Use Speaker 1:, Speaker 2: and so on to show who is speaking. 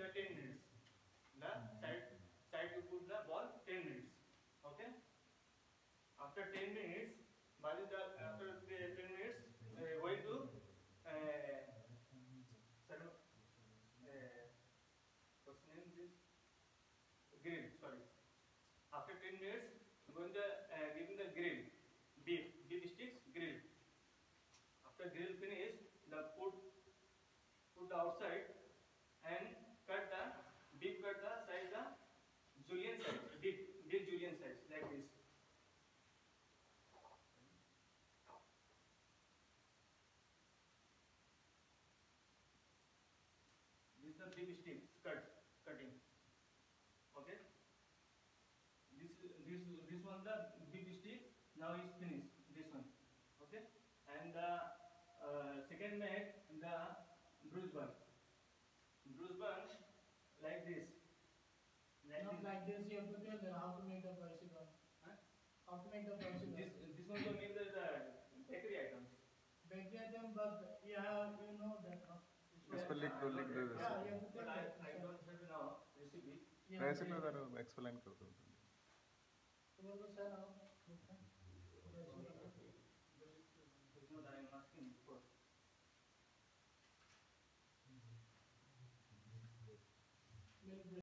Speaker 1: the 10 minutes. The side you put the ball 10 minutes. Okay. After 10 minutes, after 10 minutes, going to sorry, what's the name this? Grill. Sorry. After 10 minutes, going to giving the grill, beef sticks grill. After grill finish, the put the outside and cut the beef, cut the size the julienne size, beef julienne size like this. This is the beef stick cutting. Okay. This one the beef stick now is finished. This one. Okay. And the second make the bruise bun. Bruise bun like this.
Speaker 2: Not like this. You have to tell how to make the bicycle.
Speaker 1: Huh?
Speaker 2: How to make the bicycle.
Speaker 1: This one to make the bakery items.
Speaker 2: Bakery item, but yeah, you know that. No?
Speaker 3: इसको लिख दो
Speaker 2: Yeah, you have to
Speaker 1: But
Speaker 2: tell that.
Speaker 1: I don't have now recipe.
Speaker 3: Recipe जरा explain कर दो
Speaker 2: Tomorrow, sir, now.
Speaker 1: This is what I am asking for.
Speaker 2: Milk